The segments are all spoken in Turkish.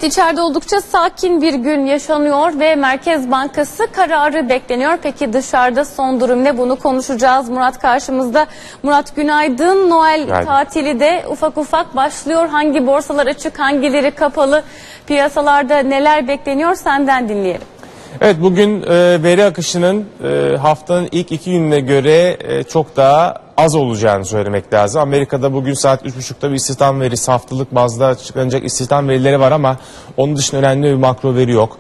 Evet, içeride oldukça sakin bir gün yaşanıyor ve Merkez Bankası kararı bekleniyor. Peki dışarıda son durum ne? Bunu konuşacağız. Murat karşımızda. Murat, günaydın. Noel tatili de ufak ufak başlıyor. Hangi borsalar açık, hangileri kapalı? Piyasalarda neler bekleniyor? Senden dinleyelim. Evet, bugün veri akışının haftanın ilk 2 gününe göre çok daha az olacağını söylemek lazım. Amerika'da bugün saat 3.30'da bir istihdam verisi, haftalık bazda açıklanacak istihdam verileri var ama onun dışında önemli bir makro veri yok.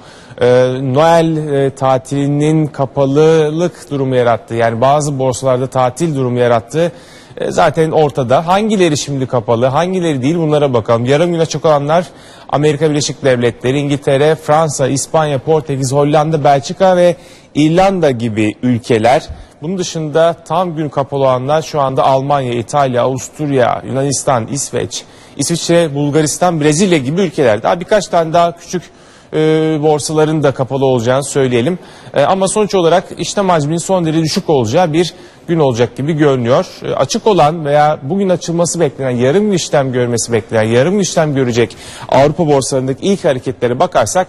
Noel tatilinin kapalılık durumu yarattı. Yani bazı borsalarda tatil durumu yarattı. Zaten ortada. Hangileri şimdi kapalı, hangileri değil, bunlara bakalım. Yarım gün açık olanlar Amerika Birleşik Devletleri, İngiltere, Fransa, İspanya, Portekiz, Hollanda, Belçika ve İrlanda gibi ülkeler. Bunun dışında tam gün kapalı olanlar şu anda Almanya, İtalya, Avusturya, Yunanistan, İsveç, İsviçre, Bulgaristan, Brezilya gibi ülkeler. Daha birkaç tane daha küçük borsaların da kapalı olacağını söyleyelim. Ama sonuç olarak işlem hacminin son derece düşük olacağı bir gün olacak gibi görünüyor. Açık olan veya bugün açılması beklenen, yarım gün işlem görmesi beklenen, yarım gün işlem görecek Avrupa borsalarındaki ilk hareketlere bakarsak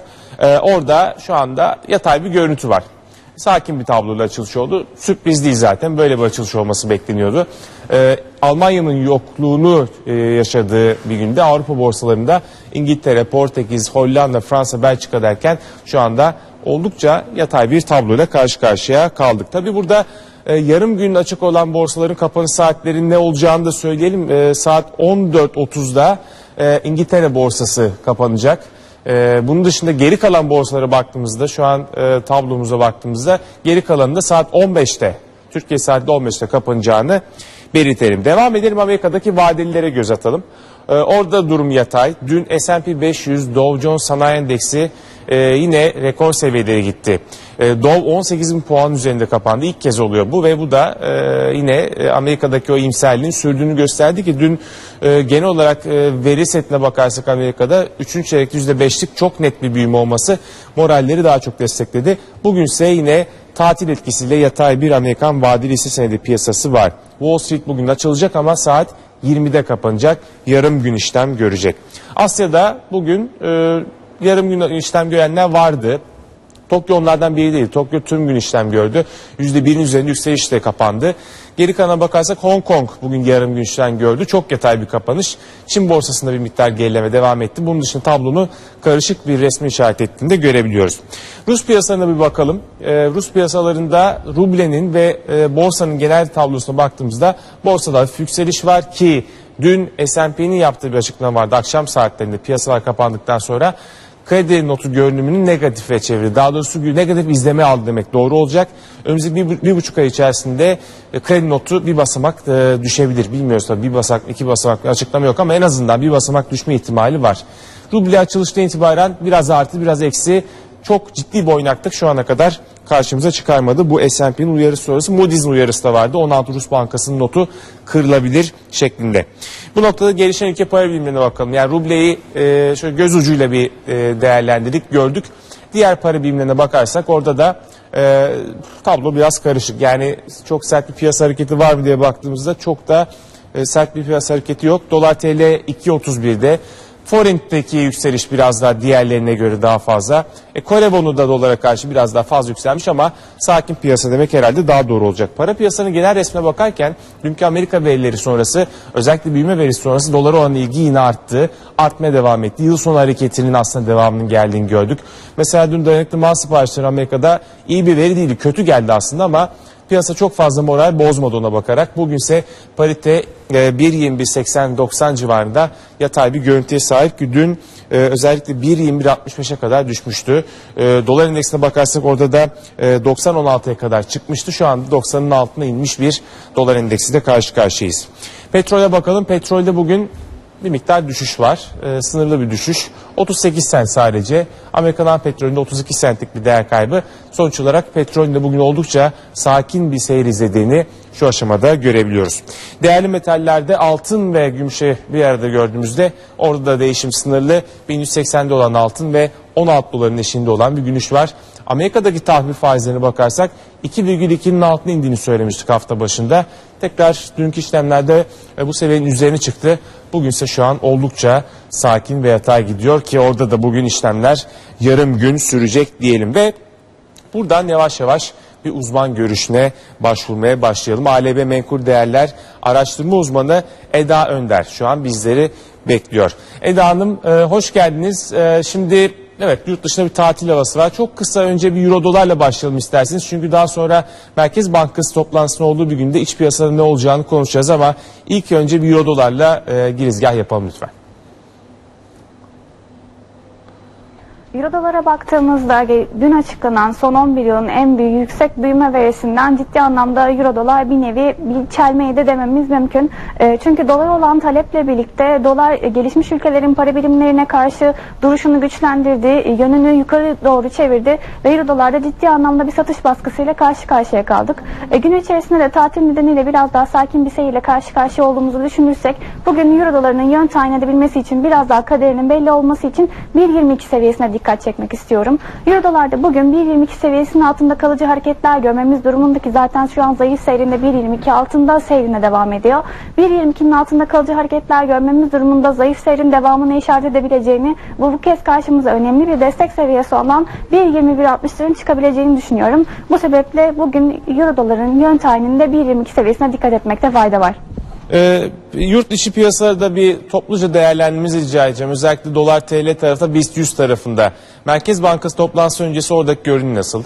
orada şu anda yatay bir görüntü var. Sakin bir tabloyla açılış oldu. Sürpriz değil zaten. Böyle bir açılış olması bekleniyordu. Almanya'nın yokluğunu yaşadığı bir günde Avrupa borsalarında İngiltere, Portekiz, Hollanda, Fransa, Belçika derken şu anda oldukça yatay bir tabloyla karşı karşıya kaldık. Tabii burada yarım gün açık olan borsaların kapanış saatlerinin ne olacağını da söyleyelim. Saat 14.30'da İngiltere borsası kapanacak. Bunun dışında geri kalan borsalara baktığımızda, şu an tablomuza baktığımızda geri kalanında saat 15'te, Türkiye saati 15'te kapanacağını belirtelim. Devam edelim, Amerika'daki vadelilere göz atalım. Orada durum yatay. Dün S&P 500, Dow Jones Sanayi Endeksi yine rekor seviyelere gitti. Dow 18.000 puan üzerinde kapandı. İlk kez oluyor bu ve bu da yine Amerika'daki o iyimserliğin sürdüğünü gösterdi ki dün genel olarak veri setine bakarsak Amerika'da 3. çeyrekte %5'lik çok net bir büyüme olması moralleri daha çok destekledi. Bugünse yine tatil etkisiyle yatay bir Amerikan vadeli hisse senedi piyasası var. Wall Street bugün açılacak ama saat 20'de kapanacak. Yarım gün işlem görecek. Asya'da bugün yarım gün işlem görenler vardı. Tokyo onlardan biri değil. Tokyo tüm gün işlem gördü. %1'in üzerinde yükselişle kapandı. Geri kalana bakarsak Hong Kong bugün yarım gün işlem gördü. Çok yatay bir kapanış. Çin borsasında bir miktar gerileme devam etti. Bunun dışında tablonu karışık bir resmi işaret ettiğini de görebiliyoruz. Rus piyasalarına bir bakalım. Rus piyasalarında rublenin ve borsanın genel tablosuna baktığımızda borsada hafif yükseliş var ki dün S&P'nin yaptığı bir açıklama vardı. Akşam saatlerinde piyasalar kapandıktan sonra kredi notu görünümünü negatife çevirdi. Daha doğrusu negatif izleme aldı demek doğru olacak. Önümüzdeki bir buçuk ay içerisinde kredi notu bir basamak düşebilir. Bilmiyoruz tabii, bir basamak, iki basamak bir açıklama yok ama en azından bir basamak düşme ihtimali var. Ruble açılıştan itibaren biraz artı biraz eksi, çok ciddi bir oynaklık şu ana kadar karşımıza çıkarmadı. Bu S&P'nin uyarısı sonrası Moody's'in uyarısı da vardı. 16 Rus Bankası'nın notu kırılabilir şeklinde. Bu noktada gelişen ülke para birimlerine bakalım. Yani rubleyi şöyle göz ucuyla bir değerlendirdik, gördük. Diğer para birimlerine bakarsak orada da tablo biraz karışık. Yani çok sert bir piyasa hareketi var mı diye baktığımızda çok da sert bir piyasa hareketi yok. Dolar TL 2.31'de. Forint'teki yükseliş biraz daha diğerlerine göre daha fazla. Kore wonu da dolara karşı biraz daha fazla yükselmiş ama sakin piyasa demek herhalde daha doğru olacak. Para piyasanın genel resmine bakarken dünkü Amerika verileri sonrası, özellikle büyüme verisi sonrası dolara olan ilgi yine arttı. Artmaya devam etti. Yıl sonu hareketinin aslında devamının geldiğini gördük. Mesela dün dayanıklı mal siparişleri Amerika'da iyi bir veri değildi. Kötü geldi aslında ama piyasa çok fazla moral bozmadı ona bakarak. Bugünse parite 1.21.80-90 civarında yatay bir görüntüye sahip ki dün özellikle 1.21.65'e kadar düşmüştü. Dolar endeksine bakarsak orada da 90.16'ya kadar çıkmıştı. Şu anda 90'ın altına inmiş bir dolar endeksiyle karşı karşıyayız. Petrole bakalım. Petrolde bugün bir miktar düşüş var. Sınırlı bir düşüş. 38 sent sadece. Amerikan petrolünde 32 centlik bir değer kaybı. Sonuç olarak petrolün de bugün oldukça sakin bir seyir izlediğini şu aşamada görebiliyoruz. Değerli metallerde altın ve gümüşü bir arada gördüğümüzde orada da değişim sınırlı. 1180'de olan altın ve 16 doların eşiğinde olan bir günüş var. Amerika'daki tahvil faizlerine bakarsak 2,2'nin altına indiğini söylemiştik hafta başında. Tekrar dünkü işlemlerde bu seviyenin üzerine çıktı. Bugün ise şu an oldukça sakin ve yatay gidiyor ki orada da bugün işlemler yarım gün sürecek diyelim ve buradan yavaş yavaş bir uzman görüşüne başvurmaya başlayalım. ALB Menkul Değerler Araştırma Uzmanı Eda Önder şu an bizleri bekliyor. Eda Hanım hoş geldiniz. Şimdi evet, yurt dışında bir tatil havası var. Çok kısa önce bir euro dolarla başlayalım isterseniz. Çünkü daha sonra Merkez Bankası toplantısının olduğu bir günde iç piyasada ne olacağını konuşacağız ama ilk önce bir euro dolarla girizgah yapalım lütfen. Euro-dolara baktığımızda dün açıklanan son 11 yılın en büyük yüksek büyüme verisinden ciddi anlamda Euro-dolar bir nevi bir çelmeyi de dememiz mümkün. Çünkü dolar olan taleple birlikte dolar gelişmiş ülkelerin para birimlerine karşı duruşunu güçlendirdi, yönünü yukarı doğru çevirdi ve Euro-dolarda ciddi anlamda bir satış baskısıyla karşı karşıya kaldık. Gün içerisinde de tatil nedeniyle biraz daha sakin bir seyirle karşı karşıya olduğumuzu düşünürsek bugün Euro-dolarının yön tayin edebilmesi için biraz daha kaderinin belli olması için 1.22 seviyesine dikkat çekmek istiyorum. Euro-dolarda bugün 1.22 seviyesinin altında kalıcı hareketler görmemiz durumundaki zaten şu an zayıf seyrinde 1.22 altında seyrine devam ediyor. 1.22'nin altında kalıcı hareketler görmemiz durumunda zayıf seyrin devamını işaret edebileceğini, bu kez karşımıza önemli bir destek seviyesi olan 1.21.60'ların çıkabileceğini düşünüyorum. Bu sebeple bugün Euro-doların yön tayininde 1.22 seviyesine dikkat etmekte fayda var. Yurt dışı piyasalarda bir topluca değerlendirmemizi rica edeceğim. Özellikle dolar TL tarafta, BIST 100 tarafında. Merkez Bankası toplantısı öncesi oradaki görünüm nasıl?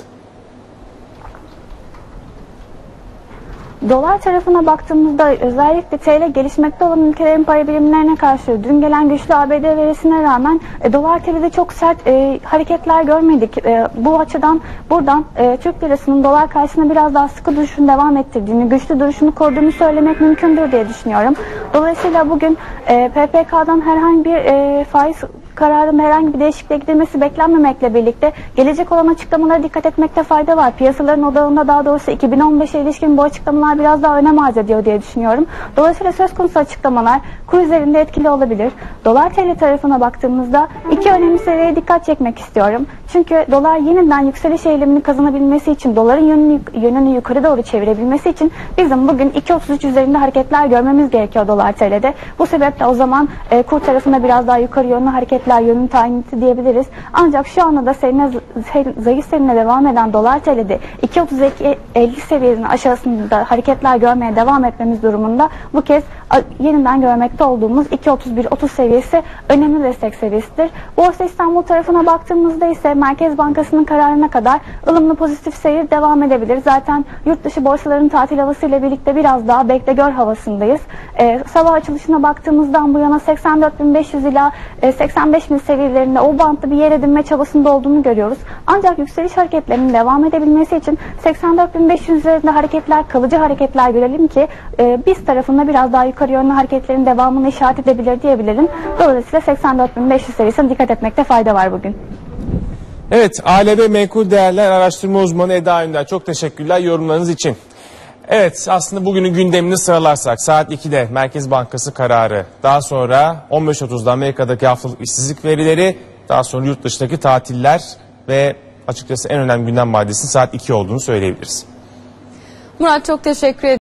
Dolar tarafına baktığımızda özellikle TL gelişmekte olan ülkelerin para birimlerine karşı dün gelen güçlü ABD verisine rağmen dolar TL'de çok sert hareketler görmedik. Bu açıdan buradan Türk lirasının dolar karşısında biraz daha sıkı duruşunu devam ettirdiğini, güçlü duruşunu koruduğunu söylemek mümkündür diye düşünüyorum. Dolayısıyla bugün PPK'dan herhangi bir faiz kararında herhangi bir değişikliğe gidilmesi beklenmemekle birlikte gelecek olan açıklamalara dikkat etmekte fayda var. Piyasaların odağında daha doğrusu 2015'e ilişkin bu açıklamalar biraz daha önem arz ediyor diye düşünüyorum. Dolayısıyla söz konusu açıklamalar kur üzerinde etkili olabilir. Dolar TL tarafına baktığımızda iki önemli seviyeye dikkat çekmek istiyorum. Çünkü dolar yeniden yükseliş eğilimini kazanabilmesi için, doların yönünü yukarı doğru çevirebilmesi için bizim bugün 2.33 üzerinde hareketler görmemiz gerekiyor dolar TL'de. Bu sebeple o zaman kur tarafında biraz daha yukarı yönlü hareketler yönünü tayin etti diyebiliriz. Ancak şu anda da zayıf seyrine devam eden dolar TL'de 2.32-50 seviyenin aşağısında hareketler görmeye devam etmemiz durumunda bu kez yeniden görmekte olduğumuz 2.31-30 seviyesi önemli destek seviyesidir. Borsa İstanbul tarafına baktığımızda ise Merkez Bankası'nın kararına kadar ılımlı pozitif seyir devam edebilir. Zaten yurt dışı borsaların tatil havasıyla birlikte biraz daha bekle gör havasındayız. Sabah açılışına baktığımızdan bu yana 84.500 ila 85.000 seviyelerinde o bantta bir yer edinme çabasında olduğunu görüyoruz. Ancak yükseliş hareketlerinin devam edebilmesi için 84.500 üzerinde hareketler, kalıcı hareketler görelim ki biz tarafında biraz daha yukarı yönlü hareketlerin devamını işaret edebilir diyebilirim. Dolayısıyla 84.500 seviyesine dikkat etmekte fayda var bugün. Evet, ALB Menkul Değerler Araştırma Uzmanı Eda Önder, çok teşekkürler yorumlarınız için. Evet, aslında bugünün gündemini sıralarsak saat 2'de Merkez Bankası kararı, daha sonra 15.30'da Amerika'daki haftalık işsizlik verileri, daha sonra yurt dışındaki tatiller ve açıkçası en önemli gündem maddesinin saat 2 olduğunu söyleyebiliriz. Murat, çok teşekkür ederim.